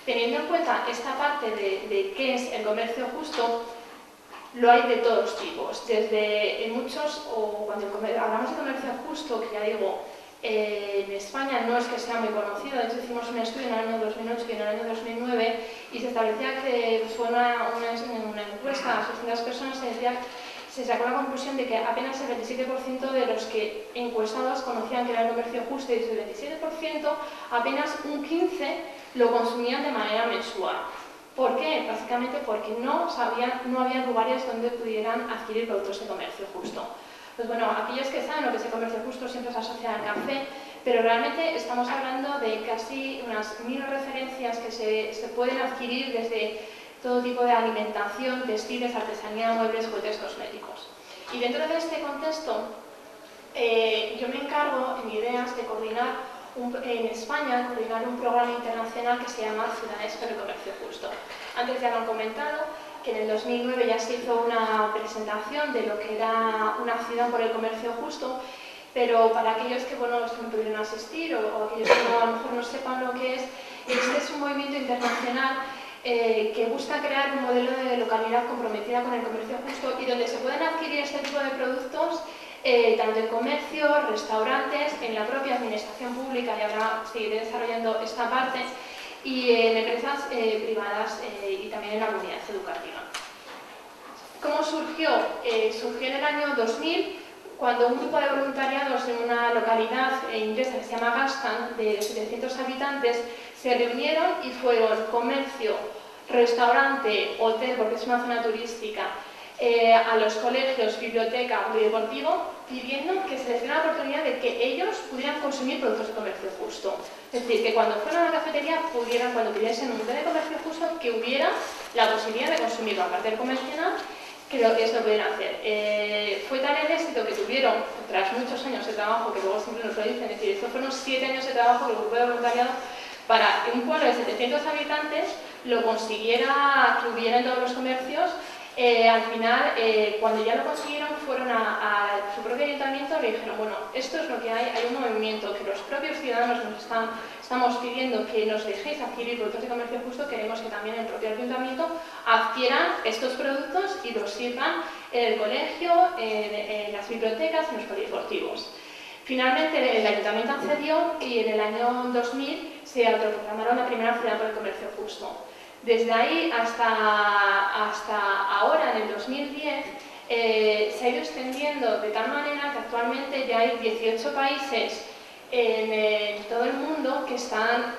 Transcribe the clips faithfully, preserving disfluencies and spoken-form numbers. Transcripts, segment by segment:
Teniendo en cuenta esta parte de, de qué es el comercio justo, lo hay de todos tipos. Desde en muchos, o cuando el comer, hablamos de comercio justo, que ya digo, eh, en España no es que sea muy conocido. De hecho hicimos un estudio en el año dos mil ocho y en el año dos mil nueve y se establecía que fue una, una, una encuesta a seiscientas personas, se decía, se sacó la conclusión de que apenas el veintisiete por ciento de los que encuestados conocían que era el comercio justo, y de ese veintisiete por ciento apenas un quince por ciento lo consumían de manera mensual. ¿Por qué? Básicamente porque no, sabían, no había lugares donde pudieran adquirir productos de comercio justo. Pues bueno, aquellos que saben lo que es el comercio justo siempre se asocia al café, pero realmente estamos hablando de casi unas mil referencias que se, se pueden adquirir desde todo tipo de alimentación, textiles, artesanía, muebles, juguetes, cosméticos. Y dentro de este contexto, eh, yo me encargo en ideas de coordinar un, en España, coordinar un programa internacional que se llama Ciudades para el Comercio Justo. Antes ya lo han comentado, que en el dos mil nueve ya se hizo una presentación de lo que era una ciudad por el comercio justo, pero para aquellos que, bueno, que no pudieron asistir o, o aquellos que no, a lo mejor no sepan lo que es, este es un movimiento internacional Eh, que busca crear un modelo de localidad comprometida con el comercio justo y donde se pueden adquirir este tipo de productos eh, tanto en comercio, restaurantes, en la propia administración pública, y ahora seguiré desarrollando esta parte, y en empresas eh, privadas eh, y también en la comunidad educativa. ¿Cómo surgió? Eh, surgió en el año dos mil, cuando un grupo de voluntariados en una localidad inglesa que se llama Gaston, de setecientos habitantes, se reunieron y fueron comercio, restaurante, hotel, porque es una zona turística, eh, a los colegios, biblioteca, polideportivo, pidiendo que se les diera la oportunidad de que ellos pudieran consumir productos de comercio justo. Es decir, que cuando fueran a la cafetería pudieran, cuando pidiesen un té de comercio justo, que hubiera la posibilidad de consumirlo, aparte del convencional, que lo, eso lo pudieran hacer. Eh, fue tal el éxito que tuvieron, tras muchos años de trabajo, que luego siempre nos lo dicen, es decir, estos fueron siete años de trabajo que el grupo de voluntariado, para que un pueblo de setecientos habitantes lo consiguiera que hubiera en todos los comercios. Eh, al final, eh, cuando ya lo consiguieron, fueron a, a su propio ayuntamiento y le dijeron, bueno, esto es lo que hay, hay un movimiento que los propios ciudadanos nos están, estamos pidiendo que nos dejéis adquirir productos de comercio justo, queremos que también el propio ayuntamiento adquieran estos productos y los sirvan en el colegio, en, en las bibliotecas, en los polideportivos. Finalmente el ayuntamiento accedió y en el año dos mil se autoproclamaron la primera ciudad por el comercio justo. Desde ahí hasta, hasta ahora, en el dos mil diez, eh, se ha ido extendiendo de tal manera que actualmente ya hay dieciocho países en, en todo el mundo que están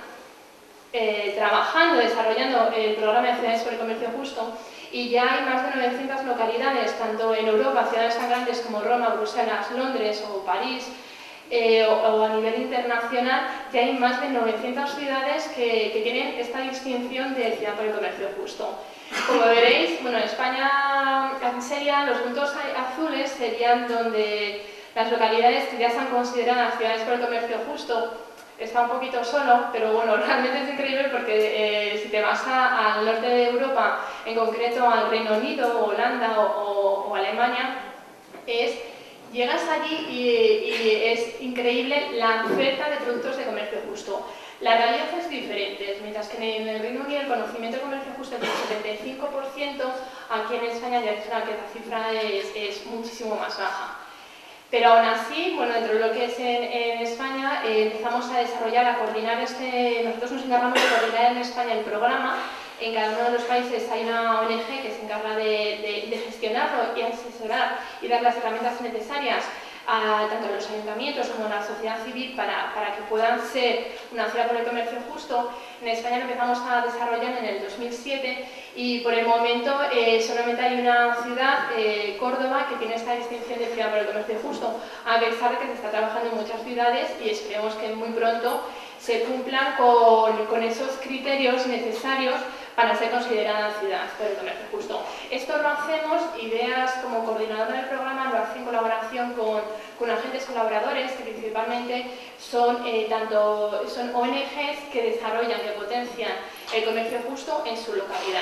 eh, trabajando, desarrollando el programa de ciudades por el comercio justo, y ya hay más de novecientas localidades, tanto en Europa, ciudades tan grandes como Roma, Bruselas, Londres o París, Eh, o, o a nivel internacional, ya hay más de novecientas ciudades que, que tienen esta distinción de ciudad por el comercio justo. Como veréis, bueno, en España serían, los puntos azules serían donde las localidades que ya están consideradas ciudades por el comercio justo. Está un poquito solo, pero bueno, realmente es increíble porque eh, si te vas a, al norte de Europa, en concreto al Reino Unido, Holanda o, o, o Alemania, es... Llegas allí y, y es increíble la oferta de productos de comercio justo. La realidad es diferente, mientras que en el Reino Unido el conocimiento de comercio justo es del setenta y cinco por ciento, aquí en España ya es una que la cifra es, es muchísimo más baja. Pero aún así, bueno, dentro de lo que es en, en España, eh, empezamos a desarrollar, a coordinar este, nosotros nos encargamos de coordinar en España el programa. En cada uno de los países hay una O N G que se encarga de, de, de gestionarlo y asesorar y dar las herramientas necesarias a tanto a los ayuntamientos como a la sociedad civil para, para que puedan ser una ciudad por el comercio justo. En España lo empezamos a desarrollar en el dos mil siete y por el momento eh, solamente hay una ciudad, eh, Córdoba, que tiene esta distinción de ciudad por el comercio justo, a pesar de que se está trabajando en muchas ciudades y esperemos que muy pronto se cumplan con, con esos criterios necesarios para ser considerada ciudad por el comercio justo. Esto lo hacemos, ideas como coordinadora del programa, lo hace en colaboración con, con agentes colaboradores que principalmente son, eh, tanto, son O N Ges que desarrollan, que potencian el comercio justo en su localidad.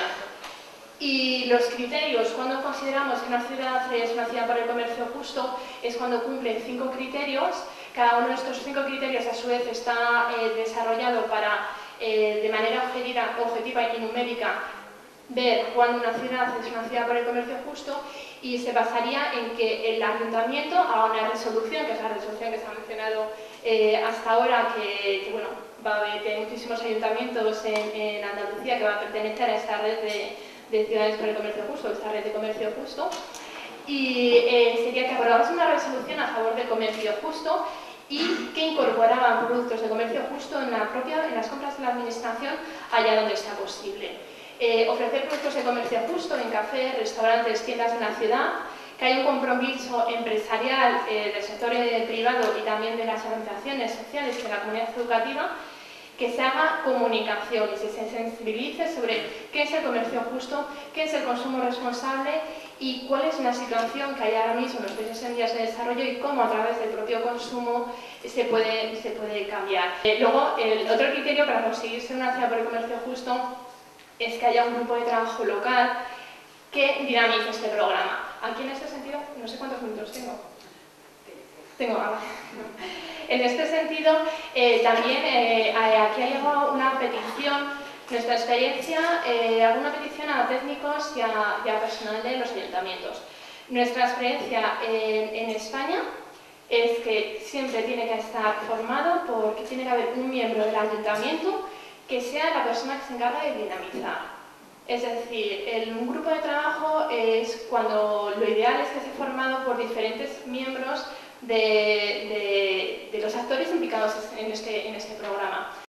Y los criterios, cuando consideramos que una ciudad es una ciudad para el comercio justo, es cuando cumplen cinco criterios. Cada uno de estos cinco criterios a su vez está eh, desarrollado para eh, de manera objetiva, objetiva y numérica ver cuándo una ciudad es una ciudad por el comercio justo, y se basaría en que el ayuntamiento haga una resolución, que es la resolución que se ha mencionado eh, hasta ahora, que, que bueno, va a haber que hay muchísimos ayuntamientos en, en Andalucía que van a pertenecer a esta red de, de ciudades por el comercio justo, esta red de comercio justo, y eh, sería que aprobase una resolución a favor del comercio justo y que incorporaban productos de comercio justo en, la propia, en las compras de la administración allá donde sea posible. Eh, ofrecer productos de comercio justo en cafés, restaurantes, tiendas de la ciudad, que haya un compromiso empresarial eh, del sector eh, privado y también de las organizaciones sociales de la comunidad educativa, que se haga comunicación y se sensibilice sobre qué es el comercio justo, qué es el consumo responsable y cuál es la situación que hay ahora mismo en los países en vías de desarrollo y cómo a través del propio consumo se puede, se puede cambiar. Eh, luego, el otro criterio para conseguir ser una ciudad por el comercio justo es que haya un grupo de trabajo local que dinamice este programa. Aquí en este sentido, no sé cuántos minutos tengo. Tengo, ah, no. En este sentido, eh, también eh, aquí ha llegado una petición, nuestra experiencia, eh, alguna petición a técnicos y a, y a personal de los ayuntamientos. Nuestra experiencia en, en España es que siempre tiene que estar formado porque tiene que haber un miembro del ayuntamiento que sea la persona que se encarga de dinamizar. Es decir, el, un grupo de trabajo es cuando lo ideal es que esté formado por diferentes miembros de, de, de los actores implicados en este, en este programa.